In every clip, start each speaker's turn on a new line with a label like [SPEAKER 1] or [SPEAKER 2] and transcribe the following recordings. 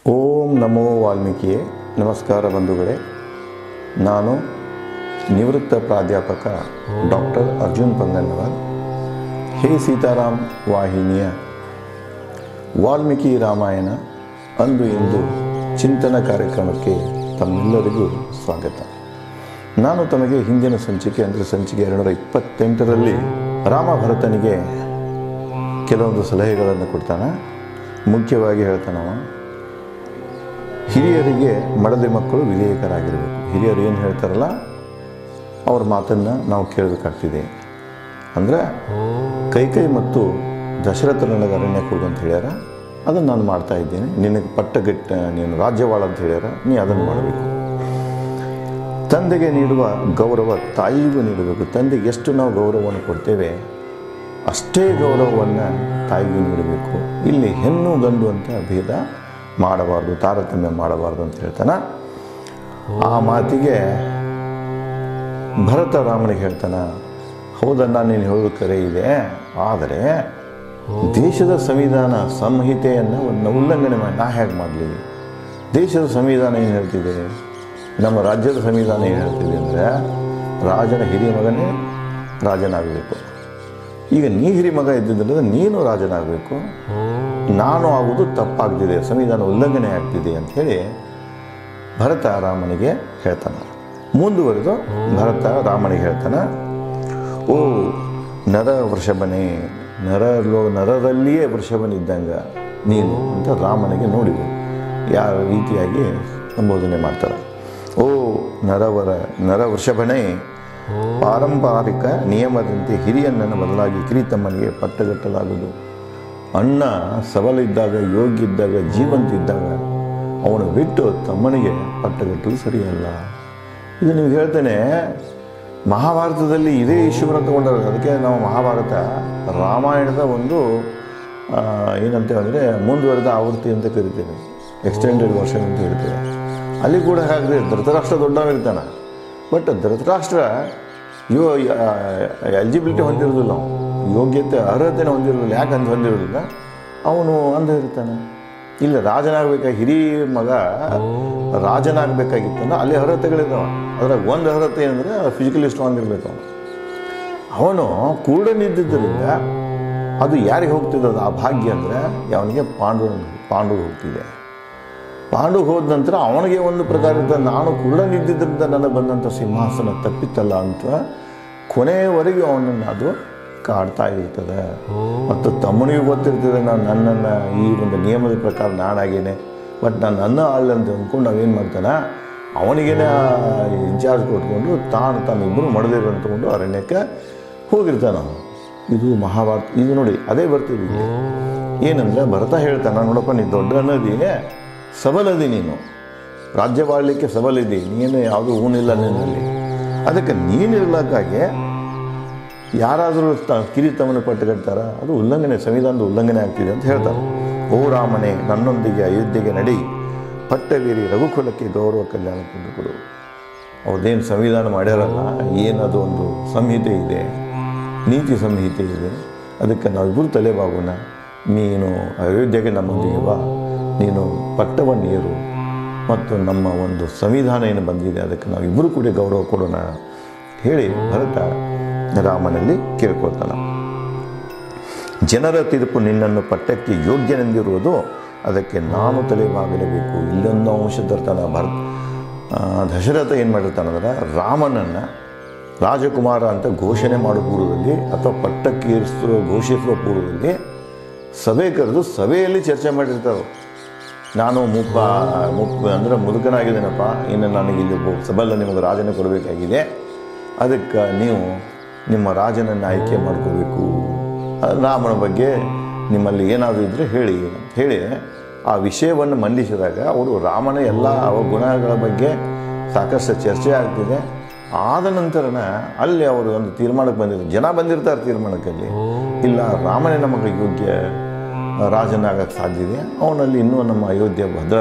[SPEAKER 1] ಓಂ ನಮೋ ವಾಲ್ಮೀಕಿಯೇ. ನಮಸ್ಕಾರ ಬಂಧುಗಳೇ. ನಾನು ನಿವೃತ್ತ ಪ್ರಾಧ್ಯಾಪಕ ಡಾಕ್ಟರ್ ಅರ್ಜುನ್ ಪಂಗನ್ನವರ್. ಹೇ ಸೀತಾರಾಮ್ ವಾಹಿನಿಯ ವಾಲ್ಮೀಕಿ ರಾಮಾಯಣ ಅಂದು ಇಂದು ಚಿಂತನ ಕಾರ್ಯಕ್ರಮಕ್ಕೆ ತಮ್ಮೆಲ್ಲರಿಗೂ ಸ್ವಾಗತ. ನಾನು ತಮಗೆ ಹಿಂದಿನ ಸಂಚಿಕೆ ಅಂದರೆ ಸಂಚಿಕೆ 228ರಲ್ಲಿ ರಾಮ ಭರತನಿಗೆ ಕೆಲವೊಂದು ಸಲಹೆಗಳನ್ನು ಕೊಡ್ತಾನೆ. ಮುಖ್ಯವಾಗಿ ಹೇಳ್ತಾನವ, ಹಿರಿಯರಿಗೆ ಮಡದಿ ಮಕ್ಕಳು ವಿಧೇಯಕರಾಗಿರಬೇಕು. ಹಿರಿಯರು ಏನು ಹೇಳ್ತಾರಲ್ಲ ಅವ್ರ ಮಾತನ್ನು ನಾವು ಕೇಳಬೇಕಾಗ್ತಿದೆ. ಅಂದರೆ ಕೈಕೈ ಮತ್ತು ದಶರಥ ನನಗೆ ಅರಣ್ಯಕ್ಕೆ ಹೋಗು ಅಂತ ಹೇಳ್ಯಾರ, ಅದನ್ನು ನಾನು ಮಾಡ್ತಾ ಇದ್ದೇನೆ. ನಿನಗೆ ಪಟ್ಟಗಟ್ಟ ನೀನು ರಾಜ್ಯವಾಳ ಅಂತ ಹೇಳ್ಯಾರ, ನೀ ಅದನ್ನು ಮಾಡಬೇಕು. ತಂದೆಗೆ ನೀಡುವ ಗೌರವ ತಾಯಿಗೂ ನೀಡಬೇಕು. ತಂದೆಗೆ ಎಷ್ಟು ನಾವು ಗೌರವವನ್ನು ಕೊಡ್ತೇವೆ ಅಷ್ಟೇ ಗೌರವವನ್ನು ತಾಯಿಗೂ ನೀಡಬೇಕು. ಇಲ್ಲಿ ಹೆಣ್ಣು ಗಂಡು ಅಂತ ಭೇದ ಮಾಡಬಾರ್ದು, ತಾರತಮ್ಯ ಮಾಡಬಾರ್ದು ಅಂತ ಹೇಳ್ತಾನೆ. ಆ ಮಾತಿಗೆ ಭರತ ರಾಮನಿಗೆ ಹೇಳ್ತಾನೆ, ಹೌದನ್ನ ನೀನು ಹೇಳೋದು ಕರೆ ಇದೆ, ಆದರೆ ದೇಶದ ಸಂವಿಧಾನ ಸಂಹಿತೆಯನ್ನು ಒಂದು ಉಲ್ಲಂಘನೆ ಮಾಡಿ ನಾ ಹೇಗೆ ಮಾಡಲಿ? ದೇಶದ ಸಂವಿಧಾನ ಏನು ಹೇಳ್ತಿದೆ, ನಮ್ಮ ರಾಜ್ಯದ ಸಂವಿಧಾನ ಏನು ಹೇಳ್ತಿದೆ ಅಂದರೆ ರಾಜನ ಹಿರಿಯ ಮಗನೇ ರಾಜನಾಗಬೇಕು. ಈಗ ನೀ ಹಿರಿಯ ಮಗ ಇದ್ದಿದ್ದರಿಂದ ನೀನು ರಾಜನಾಗಬೇಕು, ನಾನು ಆಗುವುದು ತಪ್ಪಾಗ್ತಿದೆ, ಸಂವಿಧಾನ ಉಲ್ಲಂಘನೆ ಆಗ್ತಿದೆ ಅಂಥೇಳಿ ಭರತ ರಾಮನಿಗೆ ಹೇಳ್ತಾನೆ. ಮುಂದುವರೆದು ಭರತ ರಾಮನಿಗೆ ಹೇಳ್ತಾನೆ, ಓ ನರ ವೃಷಭನೇ, ನರರಲ್ಲಿಯೇ ವೃಷಭನಿದ್ದಂಗೆ ನೀನು ಅಂತ ರಾಮನಿಗೆ ನೋಡಿ ಯಾವ ರೀತಿಯಾಗಿ ಸಂಬೋಧನೆ ಮಾಡ್ತಾರೆ. ಓ ನರ ವೃಷಭನೇ, ಪಾರಂಪರಿಕ ನಿಯಮದಂತೆ ಹಿರಿಯಣ್ಣನ ಬದಲಾಗಿ ಕಿರಿತಮ್ಮನಿಗೆ ಪಟ್ಟಗಟ್ಟಲಾಗುವುದು. ಅಣ್ಣ ಸಬಲಿದ್ದಾಗ, ಯೋಗ್ಯ ಇದ್ದಾಗ, ಜೀವಂತ ಇದ್ದಾಗ ಅವನು ಬಿಟ್ಟು ತಮ್ಮನಿಗೆ ಪಟ್ಟಗಟ್ಟಲು ಸರಿಯಲ್ಲ. ಇದು ನಿಮ್ಗೆ ಹೇಳ್ತೇನೆ, ಮಹಾಭಾರತದಲ್ಲಿ ಇದೇ ಇಶ್ಯೂವನ್ನು ತಗೊಂಡಾಗ ಅದಕ್ಕೆ ನಾವು ಮಹಾಭಾರತ ರಾಮಾಯಣದ ಒಂದು ಏನಂತೇವೆ ಅಂದರೆ ಮುಂದುವರೆದ ಆವೃತ್ತಿ ಅಂತ ಕರಿತೇವೆ, ಎಕ್ಸ್ಟೆಂಡೆಡ್ ವರ್ಷನ್ ಅಂತ ಹೇಳ್ತೇವೆ. ಅಲ್ಲಿ ಕೂಡ ಹಾಗೆ ಧೃತರಾಷ್ಟ್ರ ದೊಡ್ಡವಿರ್ತಾನೆ, ಬಟ್ ಧೃತರಾಷ್ಟ್ರ ಎಲಿಜಿಬಿಲಿಟಿ ಹೊಂದಿರೋದಿಲ್ಲ, ಯೋಗ್ಯತೆ ಅರ್ಹತೆನ ಹೊಂದಿರೋದಿಲ್ಲ. ಯಾಕೆ ಅಂತ ಹೊಂದಿರೋದಿಲ್ಲ, ಅವನು ಅಂಧ ಇರ್ತಾನೆ. ಇಲ್ಲ ರಾಜನಾಗಬೇಕಾಗಿ ಹಿರಿಯ ಮಗ ರಾಜನಾಗಬೇಕಾಗಿತ್ತಂದ್ರೆ ಅಲ್ಲಿ ಅರ್ಹತೆಗಳಿದ್ದಾವೆ. ಅದ್ರಾಗ ಒಂದು ಅರ್ಹತೆ ಏನಂದರೆ ಫಿಸಿಕಲಿ ಸ್ಟ್ರಾಂಗ್ ಇರಬೇಕು. ಅವನು ಕುರುಡನಿದ್ದರಿಂದ ಅದು ಯಾರಿಗೆ ಹೋಗ್ತಿದ್ದದು ಆ ಭಾಗ್ಯ ಅಂದರೆ ಅವನಿಗೆ ಪಾಂಡು ಹೋಗ್ತಿದೆ. ಪಾಂಡು ಹೋದ ನಂತರ ಅವನಿಗೆ ಒಂದು ಪ್ರಕಾರ ಇರ್ತದೆ, ನಾನು ಕುರುಡನಿದ್ದಿದ್ದರಿಂದ ನನಗೆ ಬಂದಂಥ ಸಿಂಹಾಸನ ತಪ್ಪಿತ್ತಲ್ಲ ಅಂತ ಕೊನೆಯವರೆಗೂ ಅವನನ್ನು ಅದು ಕಾಡ್ತಾ ಇರ್ತದೆ. ಮತ್ತು ತಮ್ಮನಿಗೂ ಗೊತ್ತಿರ್ತದೆ, ನನ್ನನ್ನು ಈ ಒಂದು ನಿಯಮದ ಪ್ರಕಾರ ನಾನಾಗೇನೆ, ಬಟ್ ನನ್ನ ಆಳ್ ಅಂತ ಅಂದ್ಕೊಂಡು ನಾವೇನು ಮಾಡ್ತಾನೆ, ಅವನಿಗೇನೆ ಇನ್ಚಾರ್ಜ್ ಕೊಟ್ಕೊಂಡು ತಾನಿಬ್ಬರು ಮಡದಿರು ಅಂದ್ಕೊಂಡು ಅರಣ್ಯಕ್ಕೆ ಹೋಗಿರ್ತಾನೆ. ಇದು ಮಹಾಭಾರತ. ಇದು ನೋಡಿ ಅದೇ ಬರ್ತಿದ್ದೀವಿ ಏನಂದರೆ ಭರತ ಹೇಳ್ತಾನೆ, ನೋಡಪ್ಪ ನೀ ದೊಡ್ಡ ಅನ್ನೋದಿ, ಸಬಲದಿ, ನೀನು ರಾಜ್ಯವಾಳಲಿಕ್ಕೆ ಸಬಲಿದ್ದಿ, ನೀನು ಯಾವುದೂ ಊನಿಲ್ಲ ನಿನ್ನಲ್ಲಿ. ಅದಕ್ಕೆ ನೀನಿರ್ಲಕ್ಕಾಗಿ ಯಾರಾದರೂ ಕಿರಿತಮ್ಮನ ಪಟ್ಟುಕಟ್ತಾರ, ಅದು ಉಲ್ಲಂಘನೆ, ಸಂವಿಧಾನದ ಉಲ್ಲಂಘನೆ ಆಗ್ತಿದೆ ಅಂತ ಹೇಳ್ತಾರೆ. ಓ ರಾಮನೇ, ನನ್ನೊಂದಿಗೆ ಅಯೋಧ್ಯೆಗೆ ನಡಿ, ಪಟ್ಟವೀರಿ ರಘುಕುಲಕ್ಕೆ ಗೌರವ ಕಲ್ಯಾಣ ಕೊಡು. ಅವ್ರದ್ದೇನು ಸಂವಿಧಾನ ಮಾಡ್ಯಾರಲ್ಲ, ಏನದು ಒಂದು ಸಂಹಿತೆ ಇದೆ, ನೀತಿ ಸಂಹಿತೆ ಇದೆ, ಅದಕ್ಕೆ ನಾವಿಬ್ಬರು ತಲೆಬಾಗೋಣ. ನೀನು ಅಯೋಧ್ಯೆಗೆ ನಮ್ಮೊಂದಿಗೆ ಬಾ, ನೀನು ಪಟ್ಟವನ್ನೇರು, ಮತ್ತು ನಮ್ಮ ಒಂದು ಸಂವಿಧಾನ ಏನು ಬಂದಿದೆ ಅದಕ್ಕೆ ನಾವಿಬ್ಬರು ಕೂಡ ಗೌರವ ಕೊಡೋಣ ಹೇಳಿ ಭರತ ರಾಮನಲ್ಲಿ ಕೇಳ್ಕೊಳ್ತಾನೆ. ಜನರ ತೀರ್ಪು ನಿನ್ನನ್ನು ಪಟ್ಟಕ್ಕೆ ಯೋಗ್ಯನೆಂದಿರುವುದು, ಅದಕ್ಕೆ ನಾನು ತಲೆಬಾಗಲೇಬೇಕು. ಇಲ್ಲೊಂದು ಅಂಶ ತರ್ತಾನೆ ದಶರಥ ಏನು ಮಾಡಿರ್ತಾನಂದ್ರೆ, ರಾಮನನ್ನು ರಾಜಕುಮಾರ ಅಂತ ಘೋಷಣೆ ಮಾಡೋ ಪೂರ್ವದಲ್ಲಿ ಅಥವಾ ಪಟ್ಟಕ್ಕೆ ಘೋಷಿಸುವ ಪೂರ್ವದಲ್ಲಿ ಸಭೆ ಕರೆದು ಸಭೆಯಲ್ಲಿ ಚರ್ಚೆ ಮಾಡಿರ್ತಾರೆ. ನಾನು ಮುಪ್ಪ ಅಂದರೆ ಮುದುಕನಾಗಿದ್ದೇನಪ್ಪ, ಇನ್ನು ನನಗೆ ಇಲ್ಲಿ ಸಬಲ ನಿಮಗೆ ರಾಜನ ಕೊಡಬೇಕಾಗಿದೆ, ಅದಕ್ಕೆ ನೀವು ನಿಮ್ಮ ರಾಜನನ್ನು ಆಯ್ಕೆ ಮಾಡ್ಕೋಬೇಕು, ರಾಮನ ಬಗ್ಗೆ ನಿಮ್ಮಲ್ಲಿ ಏನಾದರೂ ಇದ್ದರೆ ಹೇಳಿ ಆ ವಿಷಯವನ್ನು ಮಂಡಿಸಿದಾಗ ಅವರು ರಾಮನ ಎಲ್ಲ ಗುಣಗಳ ಬಗ್ಗೆ ಸಾಕಷ್ಟು ಚರ್ಚೆ ಆಗ್ತಿದೆ. ಆದ ನಂತರನ ಅಲ್ಲಿ ಅವರು ಒಂದು ತೀರ್ಮಾನಕ್ಕೆ ಬಂದಿರ್ತಾರೆ, ಜನ ಬಂದಿರ್ತಾರೆ ತೀರ್ಮಾನಕ್ಕಲ್ಲಿ, ಇಲ್ಲ ರಾಮನೇ ನಮಗೆ ಯೋಗ್ಯ ರಾಜನಾಗಕ್ಕೆ ಸಾಧ್ಯ ಇದೆ, ಅವನಲ್ಲಿ ಇನ್ನೂ ನಮ್ಮ ಅಯೋಧ್ಯೆ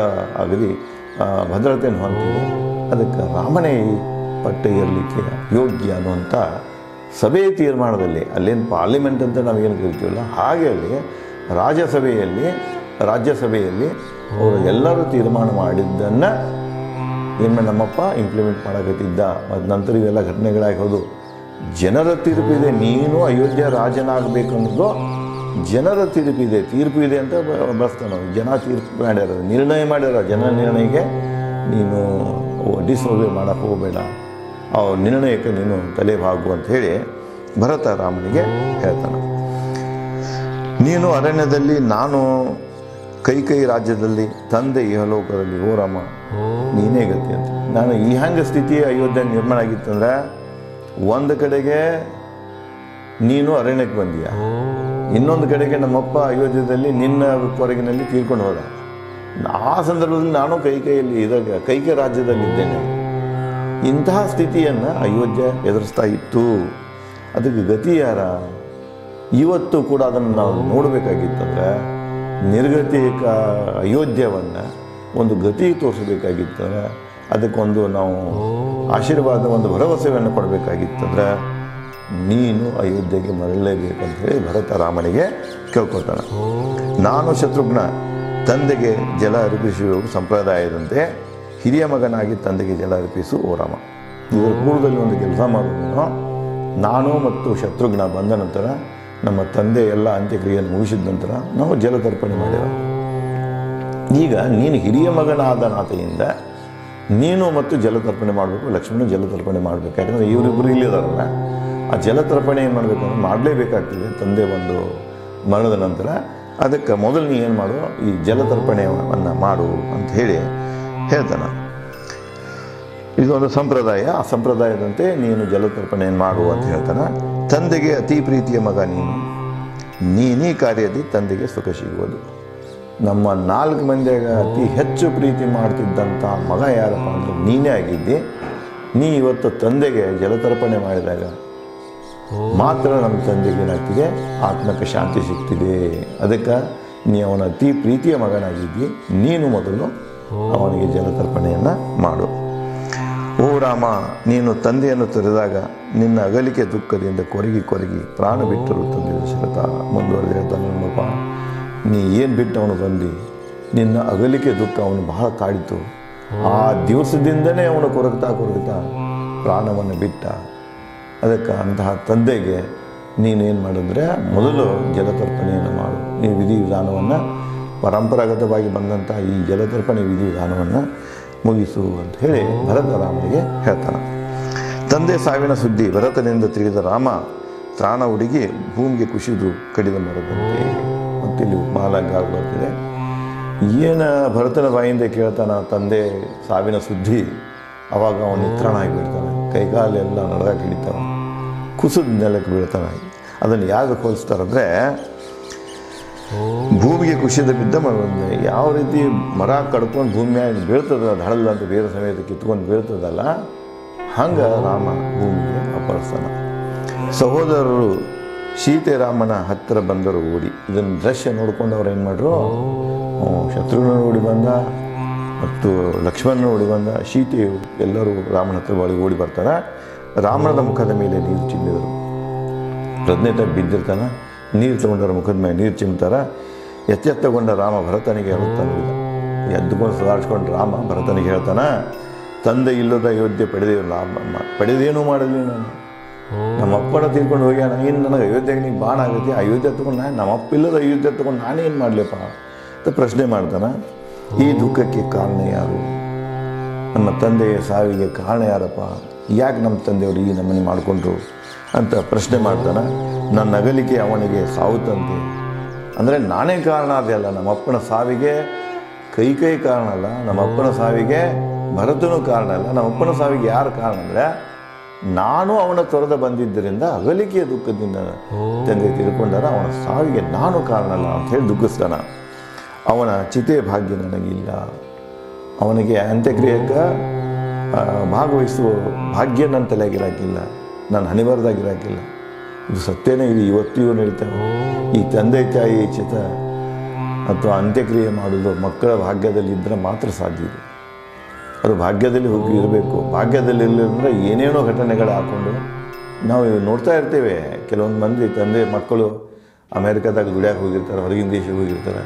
[SPEAKER 1] ಭದ್ರತೆಯನ್ನು ಹೊಂದಿದೆ, ಅದಕ್ಕೆ ರಾಮನೇ ಪಟ್ಟ ಇರಲಿಕ್ಕೆ ಯೋಗ್ಯ ಅನ್ನುವಂಥ ಸಭೆ ತೀರ್ಮಾನದಲ್ಲಿ, ಅಲ್ಲೇನು ಪಾರ್ಲಿಮೆಂಟ್ ಅಂತ ನಾವೇನು ಕರಿತೀವಲ್ಲ ಹಾಗೆ ಅಲ್ಲಿ ರಾಜ್ಯಸಭೆಯಲ್ಲಿ ಅವರು ಎಲ್ಲರೂ ತೀರ್ಮಾನ ಮಾಡಿದ್ದನ್ನು ಏನು ನಮ್ಮಪ್ಪ ಇಂಪ್ಲಿಮೆಂಟ್ ಮಾಡೋಕತ್ತಿದ್ದ. ಮತ್ತು ನಂತರ ಇವೆಲ್ಲ ಘಟನೆಗಳಾಗಿ ಹೋದು ಜನರ ತೀರ್ಪಿದೆ, ನೀನು ಅಯೋಧ್ಯ ರಾಜನಾಗಬೇಕು ಅನ್ನೋದು ಜನರ ತೀರ್ಪು ಇದೆ ಅಂತ ಬಳಸ್ತಾನೆ. ಜನ ತೀರ್ಪು ಮಾಡ್ಯಾರ, ನಿರ್ಣಯ ಮಾಡ್ಯಾರ. ಜನ ನಿರ್ಣಯಕ್ಕೆ ನೀನು ಡಿಸೋಬೆ ಮಾಡೋಕ್ಕೆ ಹೋಗಬೇಡ, ಅವ್ರ ನಿರ್ಣಯಕ್ಕೆ ನೀನು ತಲೆಬಾಗು ಅಂತ ಹೇಳಿ ಭರತ ರಾಮನಿಗೆ ಹೇಳ್ತಾನೆ. ನೀನು ಅರಣ್ಯದಲ್ಲಿ, ನಾನು ಕೈಕೈ ರಾಜ್ಯದಲ್ಲಿ, ತಂದೆ ಇಹಲೋಕದಲ್ಲಿ, ಓ ರಾಮ ನೀನೇ ಗತಿ ಅಂತ. ನಾನು ಈ ಹಂಗೆ ಸ್ಥಿತಿ ಅಯೋಧ್ಯೆ ನಿರ್ಮಾಣ ಆಗಿತ್ತಂದ್ರೆ, ಒಂದು ಕಡೆಗೆ ನೀನು ಅರಣ್ಯಕ್ಕೆ ಬಂದೀಯ, ಇನ್ನೊಂದು ಕಡೆಗೆ ನಮ್ಮಪ್ಪ ಅಯೋಧ್ಯದಲ್ಲಿ ನಿನ್ನ ಕೊರಗಿನಲ್ಲಿ ತೀರ್ಕೊಂಡು ಹೋದ. ಆ ಸಂದರ್ಭದಲ್ಲಿ ನಾನು ಕೈಕೈ ರಾಜ್ಯದಲ್ಲಿದ್ದೇನೆ. ಇಂತಹ ಸ್ಥಿತಿಯನ್ನು ಅಯೋಧ್ಯೆ ಎದುರಿಸ್ತಾ ಇತ್ತು. ಅದಕ್ಕೆ ಗತಿ ಯಾರ? ಇವತ್ತು ಕೂಡ ಅದನ್ನು ನಾವು ನೋಡಬೇಕಾಗಿತ್ತಂದ್ರೆ ನಿರ್ಗತಿಕ ಅಯೋಧ್ಯವನ್ನು ಒಂದು ಗತಿ ತೋರಿಸಬೇಕಾಗಿತ್ತಂದ್ರೆ, ಅದಕ್ಕೊಂದು ನಾವು ಆಶೀರ್ವಾದ, ಒಂದು ಭರವಸೆಯನ್ನು ಕೊಡಬೇಕಾಗಿತ್ತಂದ್ರೆ ನೀನು ಅಯೋಧ್ಯೆಗೆ ಮರಳಲೇಬೇಕಂತ ಹೇಳಿ ಭರತ ರಾಮನಿಗೆ ಕೇಳ್ಕೊತಾನೆ. ನಾನು ಶತ್ರುಘ್ನ ತಂದೆಗೆ ಜಲ ಅರ್ಪಿಸುವ ಸಂಪ್ರದಾಯದಂತೆ ಹಿರಿಯ ಮಗನಾಗಿ ತಂದೆಗೆ ಜಲ ಅರ್ಪಿಸು ಓ ರಾಮ. ಇದರ ಪೂರ್ವದಲ್ಲಿ ಒಂದು ಕೆಲಸ ಮಾಡೋದು, ನಾನು ಮತ್ತು ಶತ್ರುಘ್ನ ಬಂದ ನಂತರ ನಮ್ಮ ತಂದೆ ಎಲ್ಲ ಅಂತ್ಯಕ್ರಿಯೆಯನ್ನು ಮುಗಿಸಿದ ನಂತರ ನಾವು ಜಲತರ್ಪಣೆ ಮಾಡಿರೋ. ಈಗ ನೀನು ಹಿರಿಯ ಮಗನಾದ ನಾತೆಯಿಂದ ನೀನು ಮತ್ತು ಜಲತರ್ಪಣೆ ಮಾಡಬೇಕು, ಲಕ್ಷ್ಮಣ ಜಲತರ್ಪಣೆ ಮಾಡಬೇಕು. ಯಾಕಂದರೆ ಇವರಿಬ್ಬರು ಇಲ್ಲಿದಾರಲ್ಲ, ಆ ಜಲತರ್ಪಣೆ ಏನು ಮಾಡಬೇಕಂದ್ರೆ ಮಾಡಲೇಬೇಕಾಗ್ತದೆ ತಂದೆ ಒಂದು ಮರಣದ ನಂತರ. ಅದಕ್ಕೆ ಮೊದಲು ನೀ ಏನು ಮಾಡು, ಈ ಜಲತರ್ಪಣೆಯನ್ನು ಮಾಡು ಅಂತ ಹೇಳಿ ಹೇಳ್ತಾನೆ. ಇದೊಂದು ಸಂಪ್ರದಾಯ, ಆ ಸಂಪ್ರದಾಯದಂತೆ ನೀನು ಜಲತರ್ಪಣೆಯನ್ನು ಮಾಡು ಅಂತ ಹೇಳ್ತಾನೆ. ತಂದೆಗೆ ಅತಿ ಪ್ರೀತಿಯ ಮಗ ನೀನೀ ಕಾರ್ಯದಲ್ಲಿ ತಂದೆಗೆ ಸುಖ ಸಿಗುವುದು. ನಮ್ಮ 4 ಮಂದಿಯಾಗ ಅತಿ ಹೆಚ್ಚು ಪ್ರೀತಿ ಮಾಡ್ತಿದ್ದಂಥ ಮಗ ಯಾರಪ್ಪ ಅಂದರೆ ನೀನೇ ಆಗಿದ್ದಿ. ನೀ ಇವತ್ತು ತಂದೆಗೆ ಜಲತರ್ಪಣೆ ಮಾಡಿದಾಗ ಮಾತ್ರ ನಮ್ಮ ತಂದೆಗೆ ಏನಾಗ್ತಿದೆ, ಆತ್ಮಕ್ಕೆ ಶಾಂತಿ ಸಿಗ್ತಿದೆ. ಅದಕ್ಕೆ ನೀ ಅವನ ಅತಿ ಪ್ರೀತಿಯ ಮಗನಾಗಿದ್ದಿ, ನೀನು ಮೊದಲು ಅವನಿಗೆ ಜಲತರ್ಪಣೆಯನ್ನು ಮಾಡು. ಓ ರಾಮ, ನೀನು ತಂದೆಯನ್ನು ತೊರೆದಾಗ ನಿನ್ನ ಅಗಲಿಕೆ ದುಃಖದಿಂದ ಕೊರಗಿ ಪ್ರಾಣ ಬಿಟ್ಟರು ತಂದೆ ದಶರಥ. ಮುಂದುವರೆದು ಹೇಳ್ತಾನೆ, ನಮ್ಮಪ್ಪ ನೀ ಏನು ಬಿಟ್ಟು ಅವನು ಬಂದು, ನಿನ್ನ ಅಗಲಿಕೆ ದುಃಖ ಅವನು ಬಹಳ ಕಾಡಿತು. ಆ ದಿವಸದಿಂದನೇ ಅವನು ಕೊರಗ್ತಾ ಪ್ರಾಣವನ್ನು ಬಿಟ್ಟ. ಅದಕ್ಕೆ ಅಂತಹ ತಂದೆಗೆ ನೀನೇನು ಮಾಡಿದ್ರೆ ಮೊದಲು ಜಲತರ್ಪಣೆಯನ್ನು ಮಾಡು. ನೀನು ವಿಧಿವಿಧಾನವನ್ನು ಪರಂಪರಾಗತವಾಗಿ ಬಂದಂಥ ಈ ಜಲತರ್ಪಣೆ ವಿಧಿವಿಧಾನವನ್ನು ಮುಗಿಸು ಅಂತ ಹೇಳಿ ಭರತ ರಾಮನಿಗೆ ಹೇಳ್ತಾನೆ. ತಂದೆ ಸಾವಿನ ಸುದ್ದಿ ಭರತನಿಂದ ತಿಳಿದ ರಾಮ ತ್ರಾಣ ಹುಡುಗಿ ಭೂಮಿಗೆ ಕುಸಿದು ಕಡಿದ ಮರದಂತೆ. ಮತ್ತಿಲ್ಲಿ ಮಾಲಂಗಾರ ಬರ್ತಿದೆ. ಏನು ಭರತನ ಬಾಯಿಂದ ಕೇಳ್ತಾನ ತಂದೆ ಸಾವಿನ ಸುದ್ದಿ, ಅವಾಗ ಅವನು ನಿತ್ರಾಣ ಆಗಿಬಿಡ್ತಾನೆ. ಕೈಕಾಲೆಲ್ಲ ನಡೆದಾಕ ಹಿಡಿತಾನೆ, ಕುಸಿದ ನೆಲಕ್ಕೆ ಬೀಳ್ತಾನೆ. ಅದನ್ನು ಯಾವ್ದಕ್ಕೆ ಹೋಲಿಸ್ತಾರಂದರೆ, ಭೂಮಿಗೆ ಕುಸಿದ ಬಿದ್ದ ಯಾವ ರೀತಿ ಮರ ಕಡ್ಕೊಂಡು ಭೂಮಿಯಾಗಿ ಬೀಳ್ತದ, ದಳಲ್ಲ ಅಂತ ಬೇರೆ ಸಮೇತ ಕಿತ್ಕೊಂಡು ಬೀಳ್ತದಲ್ಲ, ಹಂಗೆ ರಾಮ ಭೂಮಿಗೆ ಅಪ್ಪಳಿಸ್ತಾನೆ. ಸಹೋದರರು ಸೀತೆ ರಾಮನ ಹತ್ತಿರ ಬಂದರು ಓಡಿ. ಇದನ್ನು ದೃಶ್ಯ ನೋಡ್ಕೊಂಡು ಅವ್ರು ಏನು ಮಾಡ್ರು, ಶತ್ರುಘ್ನ ಓಡಿ ಬಂದ ಮತ್ತು ಲಕ್ಷ್ಮಣನ ಓಡಿ ಬಂದ, ಸೀತೆಯು ಎಲ್ಲರೂ ರಾಮನ ಹತ್ರ ಒಳಗೆ ಓಡಿ ಬರ್ತಾರೆ. ರಾಮನ ಮುಖದ ಮೇಲೆ ನೀರು ಚಿಮ್ಮಿದರು. ಪ್ರಜ್ಞೆ ತಪ್ಪಿ ಬಿದ್ದಿರ್ತಾನೆ, ನೀರು ತಗೊಂಡರ ಮುಖದ ಮೇಲೆ ನೀರು ಚಿಮ್ತಾರೆ. ಎಚ್ಚೆತ್ತಗೊಂಡ ರಾಮ ಭರತನಿಗೆ ಹೇಳುತ್ತಾನೆ. ಎದ್ದುಕೊಂಡು ಸುಧಾರಿಸ್ಕೊಂಡು ರಾಮ ಭರತನಿಗೆ ಹೇಳ್ತಾನೆ, ತಂದೆ ಇಲ್ಲದ ಅಯೋಧ್ಯೆ ಪಡೆದೇನೂ ಮಾಡಲಿ ನಾನು. ನಮ್ಮಪ್ಪನ ತೀರ್ಕೊಂಡು ಹೋಗ್ಯಾನ, ಇನ್ನು ನನಗೆ ಅಯೋಧ್ಯೆಗೆ ನೀನು ಬಾಣ ಆಗುತ್ತೆ, ಅಯೋಧ್ಯೆ ತಗೊಂಡು ನಮ್ಮಪ್ಪ ಇಲ್ಲದ ಅಯೋಧ್ಯೆ ತಗೊಂಡು ನಾನೇನು ಮಾಡಲಿಪ್ಪ ಅಂತ ಪ್ರಶ್ನೆ ಮಾಡ್ತಾನೆ. ಈ ದುಃಖಕ್ಕೆ ಕಾರಣ ಯಾರು? ನಮ್ಮ ತಂದೆಯ ಸಾವಿಗೆ ಕಾರಣ ಯಾರಪ್ಪ? ಯಾಕೆ ನಮ್ಮ ತಂದೆಯವರು ಈ ನಮ್ಮನೆ ಮಾಡಿಕೊಂಡ್ರು ಅಂತ ಪ್ರಶ್ನೆ ಮಾಡ್ತಾನೆ. ನನ್ನ ಅಗಲಿಕೆ ಅವನಿಗೆ ಸಾವು ತಂದೆ, ಅಂದರೆ ನಾನೇ ಕಾರಣ ಅದೆಯಲ್ಲ. ನಮ್ಮಪ್ಪನ ಸಾವಿಗೆ ಕೈಕೈ ಕಾರಣ ಅಲ್ಲ, ನಮ್ಮಪ್ಪನ ಸಾವಿಗೆ ಭರತನೂ ಕಾರಣ ಅಲ್ಲ. ನಮ್ಮಪ್ಪನ ಸಾವಿಗೆ ಯಾರು ಕಾರಣ ಅಂದರೆ, ನಾನು ಅವನ ತೊರೆದ ಬಂದಿದ್ದರಿಂದ ಅಗಲಿಕೆಯ ದುಃಖದಿಂದ ತಂದೆ ತಿಳ್ಕೊಂಡಾರ, ಅವನ ಸಾವಿಗೆ ನಾನು ಕಾರಣ ಅಲ್ಲ ಅಂತ ಹೇಳಿ ದುಃಖಿಸ್ತಾನ. ಅವನ ಚಿತೆ ಭಾಗ್ಯ ನನಗಿಲ್ಲ, ಅವನಿಗೆ ಅಂತ್ಯಕ್ರಿಯೆಗೆ ಭಾಗವಹಿಸುವ ಭಾಗ್ಯ ನನ್ನ ತಲೆಯಾಗಿರಾಕಿಲ್ಲ, ನಾನು ಹನಿಬಾರ್ದಾಗಿರಾಕಿಲ್ಲ. ಇದು ಸತ್ಯನೇ, ಇದು ಇವತ್ತಿಗೂ ನಡೀತಾವೆ. ಈ ತಂದೆ ತಾಯಿ ಚಿತ ಅಥವಾ ಅಂತ್ಯಕ್ರಿಯೆ ಮಾಡೋದು ಮಕ್ಕಳ ಭಾಗ್ಯದಲ್ಲಿ ಇದ್ದರೆ ಮಾತ್ರ ಸಾಧ್ಯ ಇದೆ. ಅದು ಭಾಗ್ಯದಲ್ಲಿ ಹೋಗಿ ಇರಬೇಕು. ಭಾಗ್ಯದಲ್ಲಿ ಇರಲಿಲ್ಲ ಏನೇನೋ ಘಟನೆಗಳು ಹಾಕ್ಕೊಂಡು ನಾವು ನೋಡ್ತಾ ಇರ್ತೇವೆ. ಕೆಲವೊಂದು ಮಂದಿ ತಂದೆ ಮಕ್ಕಳು ಅಮೇರಿಕಾದಾಗ ದುಡಿಯೋಕೆ ಹೋಗಿರ್ತಾರೆ, ಹೊರಗಿನ ದೇಶಕ್ಕೆ ಹೋಗಿರ್ತಾರೆ.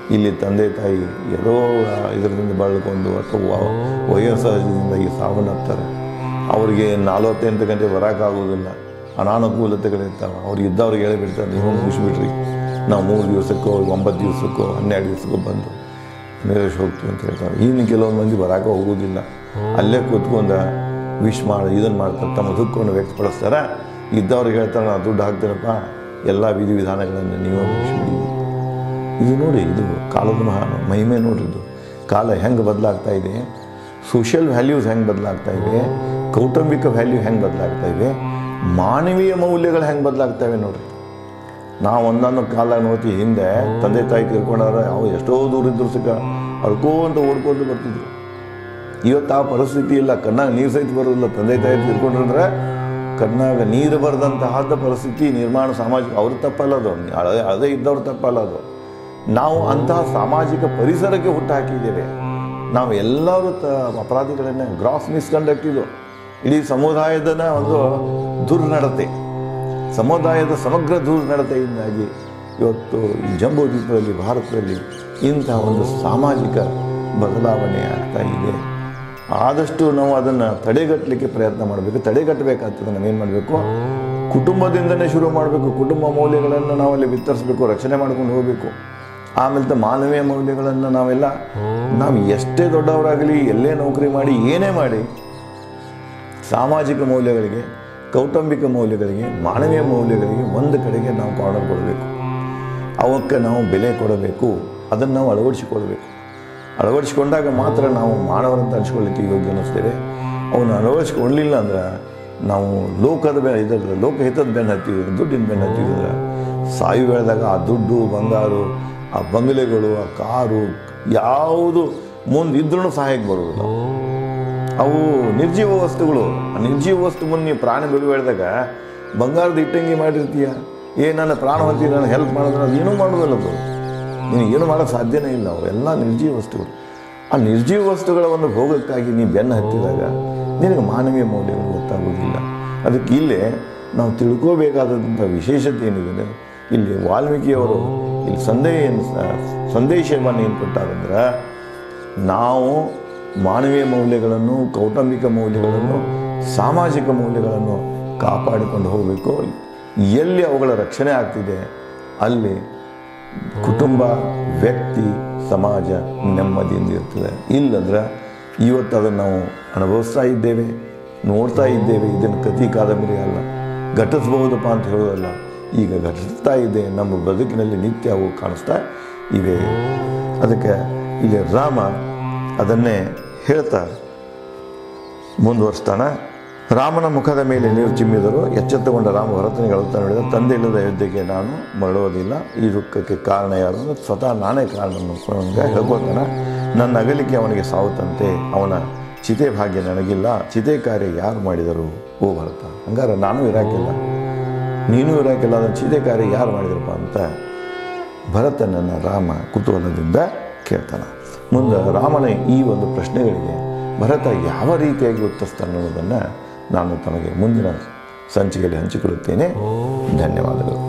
[SPEAKER 1] ಇಲ್ಲಿ ತಂದೆ ತಾಯಿ ಏನೋ ಇದರಿಂದ ಬಳಕೊಂಡು ಅಥವಾ ವಯೋಸಹಜದಿಂದ ಈ ಸಾವನ್ನಪ್ತಾರೆ. ಅವರಿಗೆ 48 ಗಂಟೆ ಬರೋಕ್ಕಾಗೋದಿಲ್ಲ, ಅನಾನುಕೂಲತೆಗಳಿರ್ತಾವೆ. ಅವ್ರಿಗೆ ಇದ್ದವ್ರಿಗೆ ಹೇಳಿಬಿಡ್ತಾರೆ, ನೀವು ಮುಗಿಸ್ಬಿಟ್ರಿ, ನಾವು 3 ದಿವಸಕ್ಕೋ 9 ದಿವಸಕ್ಕೋ 12 ದಿವಸಕ್ಕೋ ಬಂದು ಮೇಲೇಶ್ ಹೋಗ್ತೀವಿ ಅಂತ ಹೇಳ್ತಾರೆ. ಇನ್ನು ಕೆಲವೊಂದು ಮಂದಿ ಬರೋಕೆ ಹೋಗೋದಿಲ್ಲ, ಅಲ್ಲೇ ಕೂತ್ಕೊಂಡು ವಿಶ್ ಮಾಡಿ ಇದನ್ನು ಮಾಡ್ತಾರೆ, ತಮ್ಮ ದುಃಖವನ್ನು ವ್ಯಕ್ತಪಡಿಸ್ತಾರೆ. ಇದ್ದವ್ರಿಗೆ ಹೇಳ್ತಾರೆ, ನಾನು ದುಡ್ಡು ಹಾಕ್ತೀನಪ್ಪ, ಎಲ್ಲ ವಿಧಿವಿಧಾನಗಳನ್ನು ನೀವು ಮುಗಿಸ್ಬಿಡಿ. ಇದು ನೋಡಿ, ಇದು ಕಾಲದ ಮಹಿಮೆ ನೋಡ್ರಿ. ಇದು ಕಾಲ ಹೆಂಗೆ ಬದಲಾಗ್ತಾ ಇದೆ, ಸೋಷಿಯಲ್ ವ್ಯಾಲ್ಯೂಸ್ ಹೆಂಗೆ ಬದಲಾಗ್ತಾ ಇವೆ, ಕೌಟುಂಬಿಕ ವ್ಯಾಲ್ಯೂ ಹೆಂಗೆ ಬದಲಾಗ್ತಾ ಇವೆ, ಮಾನವೀಯ ಮೌಲ್ಯಗಳು ಹೆಂಗೆ ಬದಲಾಗ್ತವೆ ನೋಡ್ರಿ. ನಾವು ಒಂದೊಂದು ಕಾಲ ನೋಡ್ತೀವಿ, ಹಿಂದೆ ತಂದೆ ತಾಯಿ ತೀರ್ಕೊಂಡಾರ ಅವು ಎಷ್ಟೋ ದೂರ ಇದ್ರು ಸಿಕ್ಕ ಅಳ್ಕೋಂತ ಓಡ್ಕೊಂಡು ಬರ್ತಿದ್ರು. ಇವತ್ತು ಆ ಪರಿಸ್ಥಿತಿ ಇಲ್ಲ, ಕಣ್ಣಾಗ ನೀರು ಸಹಿತ ಬರೋದಿಲ್ಲ. ತಂದೆ ತಾಯಿ ತೀರ್ಕೊಂಡ್ರೆ ಕಣ್ಣಾಗ ನೀರು ಬರೆದಂತಹದ್ದು ಪರಿಸ್ಥಿತಿ ನಿರ್ಮಾಣ ಸಾಮಾಜಿಕ ಅವ್ರ ತಪ್ಪಲ್ಲ, ಅದು ಅದೇ ಇದ್ದವ್ರ ತಪ್ಪಲ್ಲ. ಅದು ನಾವು ಅಂತಹ ಸಾಮಾಜಿಕ ಪರಿಸರಕ್ಕೆ ಹುಟ್ಟು ಹಾಕಿದ್ದೇವೆ. ನಾವು ಎಲ್ಲರೂ ಅಪರಾಧಿಗಳನ್ನೇ ಗ್ರಾಸ್ ಮಿಸ್ಕಂಡಕ್ಟ್. ಇದು ಇಡೀ ಸಮುದಾಯದ ಒಂದು ದುರ್ನಡತೆ, ಸಮುದಾಯದ ಸಮಗ್ರ ದುರ್ನಡತೆಯಿಂದಾಗಿ ಇವತ್ತು ಈ ಜಂಬೂ ದ್ವೀಪದಲ್ಲಿ ಭಾರತದಲ್ಲಿ ಇಂತಹ ಒಂದು ಸಾಮಾಜಿಕ ಬದಲಾವಣೆ ಆಗ್ತಾ ಇದೆ. ಆದಷ್ಟು ನಾವು ಅದನ್ನು ತಡೆಗಟ್ಟಲಿಕ್ಕೆ ಪ್ರಯತ್ನ ಮಾಡಬೇಕು. ತಡೆಗಟ್ಟಬೇಕಾಗ್ತದೆ. ನಾವೇನು ಮಾಡಬೇಕು, ಕುಟುಂಬದಿಂದನೇ ಶುರು ಮಾಡಬೇಕು. ಕುಟುಂಬ ಮೌಲ್ಯಗಳನ್ನು ನಾವಲ್ಲಿ ವಿತರಿಸಬೇಕು, ರಕ್ಷಣೆ ಮಾಡ್ಕೊಂಡು ಹೋಗಬೇಕು. ಆಮೇಲೆ ಮಾನವೀಯ ಮೌಲ್ಯಗಳನ್ನು ನಾವು ಎಷ್ಟೇ ದೊಡ್ಡವರಾಗಲಿ, ಎಲ್ಲೇ ನೌಕರಿ ಮಾಡಿ, ಏನೇ ಮಾಡಿ, ಸಾಮಾಜಿಕ ಮೌಲ್ಯಗಳಿಗೆ, ಕೌಟುಂಬಿಕ ಮೌಲ್ಯಗಳಿಗೆ, ಮಾನವೀಯ ಮೌಲ್ಯಗಳಿಗೆ ಒಂದು ಕಡೆಗೆ ನಾವು ಕಾರ್ನರ್ ಕೊಡಬೇಕು. ಅವಕ್ಕೆ ನಾವು ಬೆಲೆ ಕೊಡಬೇಕು. ಅದನ್ನು ನಾವು ಅಳವಡಿಸ್ಕೊಂಡಾಗ ಮಾತ್ರ ನಾವು ಮಾನವರಂತ ಅನಿಸ್ಕೊಳ್ಳಿಕ್ಕೆ ಯೋಗ್ಯ ಅನ್ನಿಸ್ತೇವೆ. ಅವನು ಅಳವಡಿಸ್ಕೊಳ್ಳಿಲ್ಲ ಅಂದ್ರೆ ನಾವು ಲೋಕಹಿತದ ಬೆನ್ನು ಹತ್ತಿದ್ರೆ, ದುಡ್ಡಿನ ಬೆನ್ನು ಹತ್ತಿದ್ರೆ, ಸಾಯು ಬೆಳೆದಾಗ ಆ ದುಡ್ಡು, ಬಂಗಾರು, ಆ ಬಂಗಲೆಗಳು, ಆ ಕಾರು ಯಾವುದು ಮುಂದಿದ್ರೂ ಸಹಾಯಕ್ಕೆ ಬರೋದಿಲ್ಲ. ಅವು ನಿರ್ಜೀವ ವಸ್ತುಗಳು. ಆ ನಿರ್ಜೀವ ವಸ್ತು ಮುಂದೆ ನೀವು ಪ್ರಾಣ ಬೆಳೆದಾಗ ಬಂಗಾರದ ಇಟ್ಟಂಗಿ ಮಾಡಿರ್ತೀಯ, ನನ್ನ ಪ್ರಾಣ ಹೊತ್ತಿ ನಾನು ಹೆಲ್ಪ್ ಮಾಡಿದ್ರೆ ಅದು ಏನೂ ಮಾಡೋದಿಲ್ಲ. ಅದು ನೀನು ಏನು ಮಾಡೋಕ್ಕೆ ಸಾಧ್ಯನೇ ಇಲ್ಲ. ಅವೆಲ್ಲ ನಿರ್ಜೀವ ವಸ್ತುಗಳು. ಆ ನಿರ್ಜೀವ ವಸ್ತುಗಳ ಒಂದು ಭೋಗಕ್ಕಾಗಿ ನೀನು ಬೆನ್ನು ಹತ್ತಿದಾಗ ನಿನಗೆ ಮಾನವೀಯ ಮೌಲ್ಯಗಳು ಗೊತ್ತಾಗೋದಿಲ್ಲ. ಅದಕ್ಕೆ ಇಲ್ಲೇ ನಾವು ತಿಳ್ಕೋಬೇಕಾದಂಥ ವಿಶೇಷತೆ ಏನಿದೆ, ಇಲ್ಲಿ ವಾಲ್ಮೀಕಿಯವರು ಇಲ್ಲಿ ಸಂದೇಶವನ್ನು ಏನು ಕೊಟ್ಟಾರಂದ್ರೆ, ನಾವು ಮಾನವೀಯ ಮೌಲ್ಯಗಳನ್ನು, ಕೌಟುಂಬಿಕ ಮೌಲ್ಯಗಳನ್ನು, ಸಾಮಾಜಿಕ ಮೌಲ್ಯಗಳನ್ನು ಕಾಪಾಡಿಕೊಂಡು ಹೋಗಬೇಕು. ಎಲ್ಲಿ ಅವುಗಳ ರಕ್ಷಣೆ ಆಗ್ತಿದೆ ಅಲ್ಲಿ ಕುಟುಂಬ, ವ್ಯಕ್ತಿ, ಸಮಾಜ ನೆಮ್ಮದಿಯಿಂದ ಇರ್ತದೆ. ಇಲ್ಲಂದ್ರೆ ಇವತ್ತು ಅದನ್ನು ನಾವು ಅನುಭವಿಸ್ತಾ ಇದ್ದೇವೆ, ನೋಡ್ತಾ ಇದ್ದೇವೆ. ಇದನ್ನು ಕಥೆ ಕಾದಂಬರಿ ಅಲ್ಲ, ಘಟಿಸ್ಬಹುದಪ್ಪ ಅಂತ ಹೇಳೋದಲ್ಲ, ಈಗ ಘಟಿಸ್ತಾ ಇದೆ. ನಮ್ಮ ಬದುಕಿನಲ್ಲಿ ನಿತ್ಯ ಅವು ಕಾಣಿಸ್ತಾ ಇವೆ. ಅದಕ್ಕೆ ಇಲ್ಲಿ ರಾಮ ಅದನ್ನೇ ಹೇಳ್ತಾ ಮುಂದುವರಿಸ್ತಾನೆ. ರಾಮನ ಮುಖದ ಮೇಲೆ ನೀರು ಚಿಮ್ಮಿದರು. ಎಚ್ಚೆತ್ತುಕೊಂಡ ರಾಮ ಭರತನಿಗೆ ಅಳುತ್ತಾ ನೋಡಿದ, ತಂದೆ ಇಲ್ಲದ ಅಯೋಧ್ಯೆಗೆ ನಾನು ಮರಳುವುದಿಲ್ಲ. ಈ ದುಃಖಕ್ಕೆ ಕಾರಣ ಯಾರು ಅಂದರೆ ಸ್ವತಃ ನಾನೇ ಕಾರಣ ಹೇಳ್ಕೊತಾನೆ. ನನ್ನ ಅಗಲಿಕೆ ಅವನಿಗೆ ಸಾವುತಂತೆ, ಅವನ ಚಿತೆ ಭಾಗ್ಯ ನನಗಿಲ್ಲ. ಚಿತೆ ಕಾರ್ಯ ಯಾರು ಮಾಡಿದರು ಓ ಭರತ? ಹಂಗಾರೆ ನಾನು ಇರಾಕಿಲ್ಲ, ನೀನು ಇರಾಕಿಲ್ಲ, ಅದನ್ನು ಚಿತೆ ಕಾರ್ಯ ಯಾರು ಮಾಡಿದ್ರಪ್ಪ ಅಂತ ಭರತನನ್ನು ರಾಮ ಕುತೂಹಲದಿಂದ ಕೇಳ್ತಾನೆ. ಮುಂದೆ ರಾಮನ ಈ ಒಂದು ಪ್ರಶ್ನೆಗಳಿಗೆ ಭರತ ಯಾವ ರೀತಿಯಾಗಿ ಉತ್ತರಿಸ್ತಾನೆ ಅನ್ನೋದನ್ನು ನಾನು ತಮಗೆ ಮುಂದಿನ ಸಂಚಿಕೆಯಲ್ಲಿ ಹಂಚಿಕೊಳ್ಳುತ್ತೇನೆ. ಧನ್ಯವಾದಗಳು.